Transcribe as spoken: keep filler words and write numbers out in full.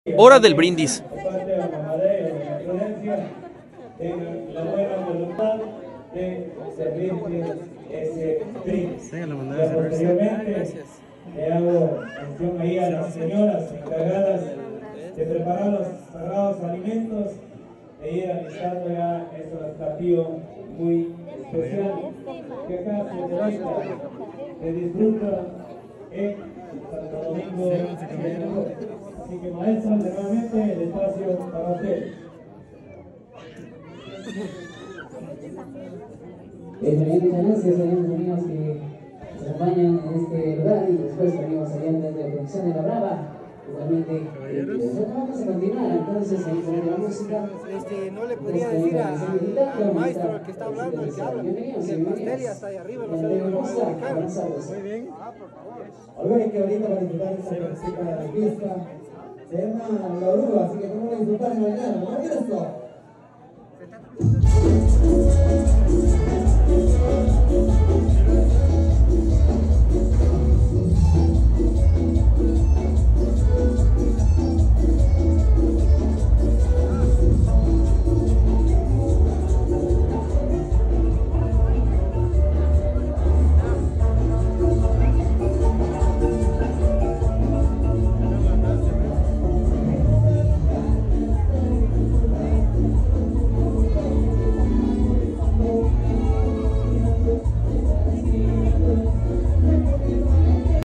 Hora del brindis. En la buena voluntad de servirles ese brindis. Posteriormente le hago mención ahí a las señoras encargadas de preparar los sagrados alimentos e ir alistando ya este platillo muy especial que acá se deleita, se disfruta en Santo Domingo. Así que maestros, nuevamente el espacio para ustedes. Eh, muchas gracias a los amigos que nos acompañan en este lugar y después amigos allá desde la producción de La Brava. Totalmente. Eh, nosotros vamos a continuar, entonces ahí poner la música. Este, no le podría decir a- al, al maestro, el que está hablando, el que habla, que el pastel ya está ahí arriba, no sé dónde lo van a ubicar. Muy bien. Ah, por favor. Algo que ahorita para disfrutar esta música de la pista se llama La Oruga, así que vamos a disfrutar y bailar. ¿No? Mira esto.